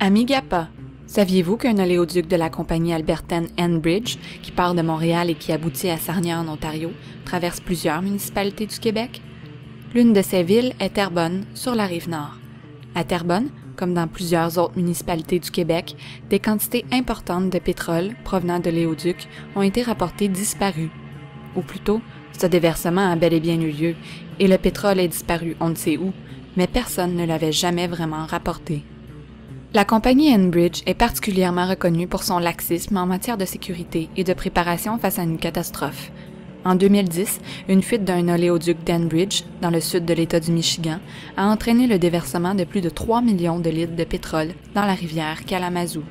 Amis GAPA, saviez-vous qu'un oléoduc de la compagnie albertaine Enbridge, qui part de Montréal et qui aboutit à Sarnia en Ontario, traverse plusieurs municipalités du Québec? L'une de ces villes est Terrebonne, sur la Rive-Nord. À Terrebonne, comme dans plusieurs autres municipalités du Québec, des quantités importantes de pétrole provenant de l'oléoduc ont été rapportées disparues. Ou plutôt, ce déversement a bel et bien eu lieu, et le pétrole est disparu on ne sait où, mais personne ne l'avait jamais vraiment rapporté. La compagnie Enbridge est particulièrement reconnue pour son laxisme en matière de sécurité et de préparation face à une catastrophe. En 2010, une fuite d'un oléoduc d'Enbridge, dans le sud de l'État du Michigan, a entraîné le déversement de plus de 3 millions de litres de pétrole dans la rivière Kalamazoo.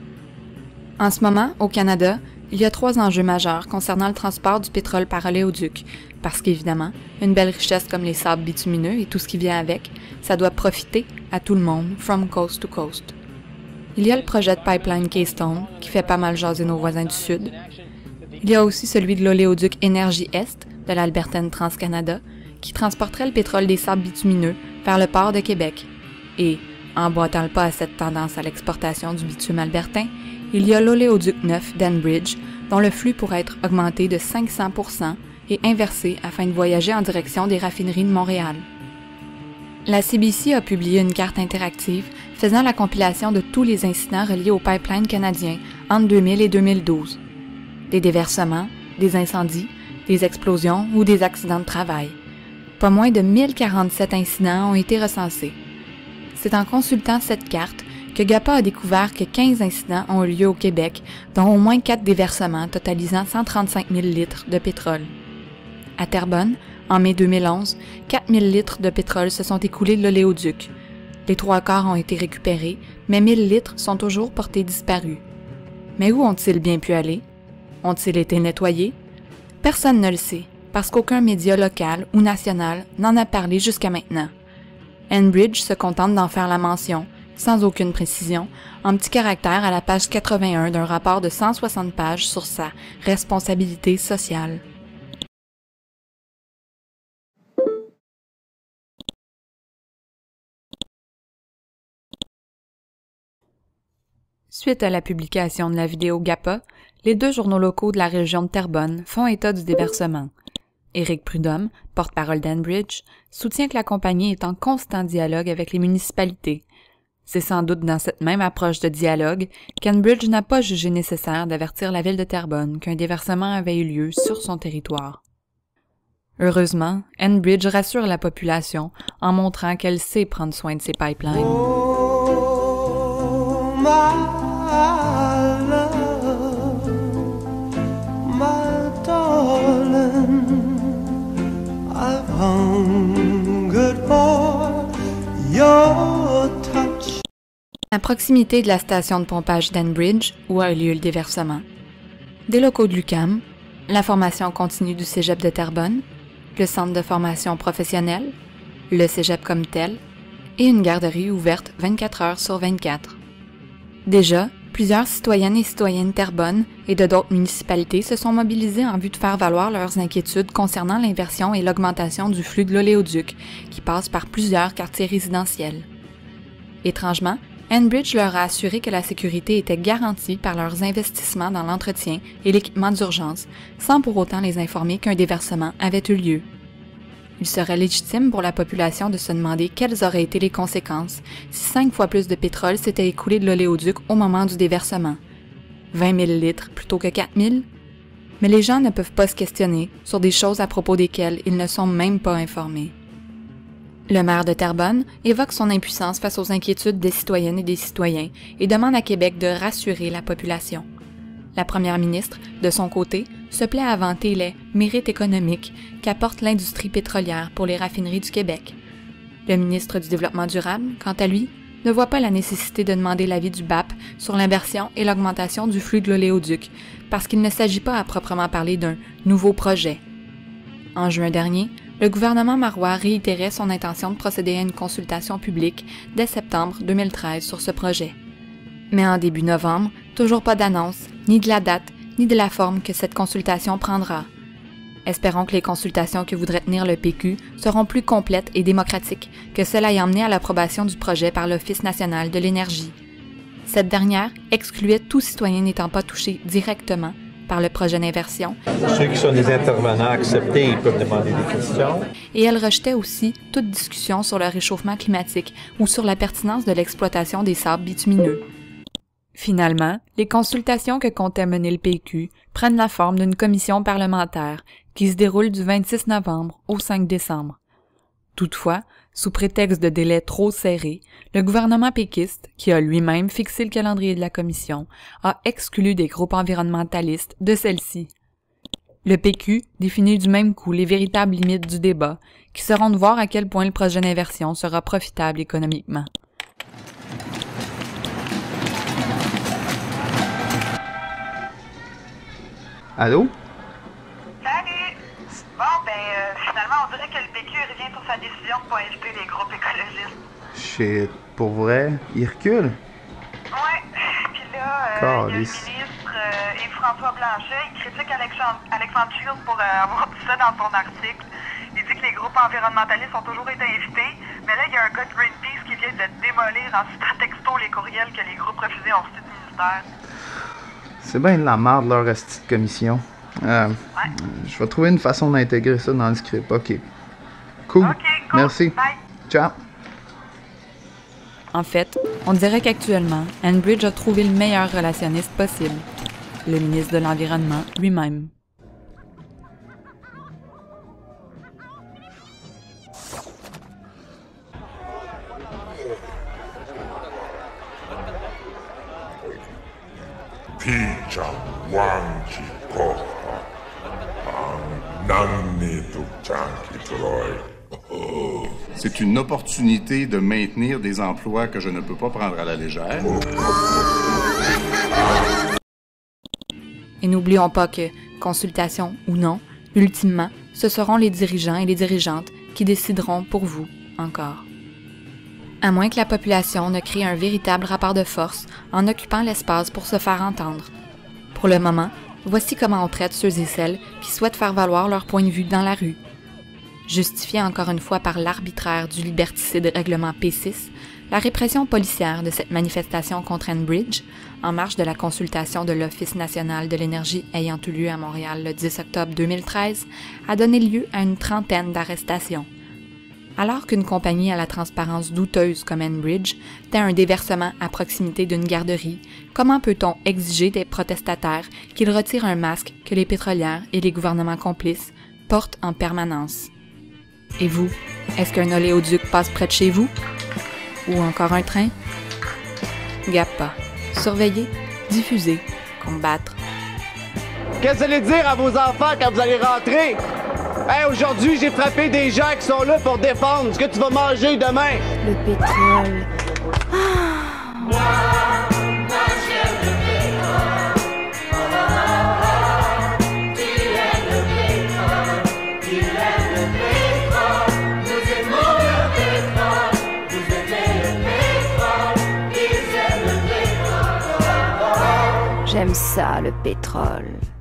En ce moment, au Canada, il y a 3 enjeux majeurs concernant le transport du pétrole par oléoduc, parce qu'évidemment, une belle richesse comme les sables bitumineux et tout ce qui vient avec, ça doit profiter à tout le monde, from coast to coast. Il y a le projet de pipeline Keystone, qui fait pas mal jaser nos voisins du Sud. Il y a aussi celui de l'oléoduc Énergie Est, de l'Albertaine TransCanada, qui transporterait le pétrole des sables bitumineux vers le port de Québec. Et, emboîtant le pas à cette tendance à l'exportation du bitume albertain, il y a l'oléoduc neuf d'Enbridge, dont le flux pourrait être augmenté de 500% et inversé afin de voyager en direction des raffineries de Montréal. La CBC a publié une carte interactive faisant la compilation de tous les incidents reliés au pipeline canadien entre 2000 et 2012. Des déversements, des incendies, des explosions ou des accidents de travail. Pas moins de 1047 incidents ont été recensés. C'est en consultant cette carte que GAPA a découvert que 15 incidents ont eu lieu au Québec, dont au moins 4 déversements totalisant 135 000 litres de pétrole. À Terrebonne, en mai 2011, 4 000 litres de pétrole se sont écoulés de l'oléoduc. Les 3/4 ont été récupérés, mais 1 000 litres sont toujours portés disparus. Mais où ont-ils bien pu aller? Ont-ils été nettoyés? Personne ne le sait, parce qu'aucun média local ou national n'en a parlé jusqu'à maintenant. Enbridge se contente d'en faire la mention, sans aucune précision, en petits caractères à la page 81 d'un rapport de 160 pages sur sa responsabilité sociale. Suite à la publication de la vidéo GAPA, les 2 journaux locaux de la région de Terrebonne font état du déversement. Éric Prudhomme, porte-parole d'Enbridge, soutient que la compagnie est en constant dialogue avec les municipalités. C'est sans doute dans cette même approche de dialogue qu'Enbridge n'a pas jugé nécessaire d'avertir la ville de Terrebonne qu'un déversement avait eu lieu sur son territoire. Heureusement, Enbridge rassure la population en montrant qu'elle sait prendre soin de ses pipelines. Oh, my love, my darling, I've hungered for your touch. À proximité de la station de pompage d'Enbridge, où a eu lieu le déversement, des locaux de l'UQAM, la formation continue du Cégep de Terrebonne, le centre de formation professionnelle, le Cégep comme tel, et une garderie ouverte 24 heures sur 24. Déjà, plusieurs citoyennes et citoyens de Terrebonne et de d'autres municipalités se sont mobilisés en vue de faire valoir leurs inquiétudes concernant l'inversion et l'augmentation du flux de l'oléoduc, qui passe par plusieurs quartiers résidentiels. Étrangement, Enbridge leur a assuré que la sécurité était garantie par leurs investissements dans l'entretien et l'équipement d'urgence, sans pour autant les informer qu'un déversement avait eu lieu. Il serait légitime pour la population de se demander quelles auraient été les conséquences si 5 fois plus de pétrole s'était écoulé de l'oléoduc au moment du déversement. 20 000 litres plutôt que 4 000? Mais les gens ne peuvent pas se questionner sur des choses à propos desquelles ils ne sont même pas informés. Le maire de Terrebonne évoque son impuissance face aux inquiétudes des citoyennes et des citoyens et demande à Québec de rassurer la population. La première ministre, de son côté, se plaît à vanter les mérites économiques qu'apporte l'industrie pétrolière pour les raffineries du Québec. Le ministre du Développement durable, quant à lui, ne voit pas la nécessité de demander l'avis du BAP sur l'inversion et l'augmentation du flux de l'oléoduc, parce qu'il ne s'agit pas à proprement parler d'un nouveau projet. En juin dernier, le gouvernement marois réitérait son intention de procéder à une consultation publique dès septembre 2013 sur ce projet. Mais en début novembre, toujours pas d'annonce, ni de la date, ni de la forme que cette consultation prendra. Espérons que les consultations que voudrait tenir le PQ seront plus complètes et démocratiques que celles ayant mené à l'approbation du projet par l'Office national de l'énergie. Cette dernière excluait tout citoyen n'étant pas touché directement par le projet d'inversion. Ceux qui sont des intervenants acceptés, ils peuvent demander des questions. Et elle rejetait aussi toute discussion sur le réchauffement climatique ou sur la pertinence de l'exploitation des sables bitumineux. Finalement, les consultations que comptait mener le PQ prennent la forme d'une commission parlementaire qui se déroule du 26 novembre au 5 décembre. Toutefois, sous prétexte de délais trop serrés, le gouvernement péquiste, qui a lui-même fixé le calendrier de la commission, a exclu des groupes environnementalistes de celle-ci. Le PQ définit du même coup les véritables limites du débat, qui seront de voir à quel point le projet d'inversion sera profitable économiquement. Allô? Salut! Bon, finalement, on dirait que le PQ revient sur sa décision de ne pas inviter les groupes écologistes. Shit, pour vrai? Il recule? Ouais, puis là, il y a le Calice. ministre Yves-François Blanchet, il critique Alexandre Shields pour avoir dit ça dans son article. Il dit que les groupes environnementalistes ont toujours été invités, mais là, il y a un gars de Greenpeace qui vient de démolir en citant texto les courriels que les groupes refusaient ont reçus du ministère. C'est bien de la merde, leur esti de commission. Je vais trouver une façon d'intégrer ça dans le script. OK. Cool. OK, cool. Merci. Bye. Ciao. En fait, on dirait qu'actuellement, Enbridge a trouvé le meilleur relationniste possible, le ministre de l'Environnement lui-même. C'est une opportunité de maintenir des emplois que je ne peux pas prendre à la légère. Et n'oublions pas que, consultation ou non, ultimement, ce seront les dirigeants et les dirigeantes qui décideront pour vous encore. À moins que la population ne crée un véritable rapport de force en occupant l'espace pour se faire entendre. Pour le moment, voici comment on traite ceux et celles qui souhaitent faire valoir leur point de vue dans la rue. Justifiée encore une fois par l'arbitraire du liberticide règlement P6, la répression policière de cette manifestation contre Enbridge, en marge de la consultation de l'Office national de l'énergie ayant eu lieu à Montréal le 10 octobre 2013, a donné lieu à une trentaine d'arrestations. Alors qu'une compagnie à la transparence douteuse comme Enbridge tait un déversement à proximité d'une garderie, comment peut-on exiger des protestataires qu'ils retirent un masque que les pétrolières et les gouvernements complices portent en permanence? Et vous, est-ce qu'un oléoduc passe près de chez vous? Ou encore un train? GAPA. Surveiller, diffuser, combattre. Qu'est-ce que vous allez dire à vos enfants quand vous allez rentrer? Hey, aujourd'hui, j'ai frappé des gens qui sont là pour défendre ce que tu vas manger demain. Le pétrole. J'aime ça, le pétrole.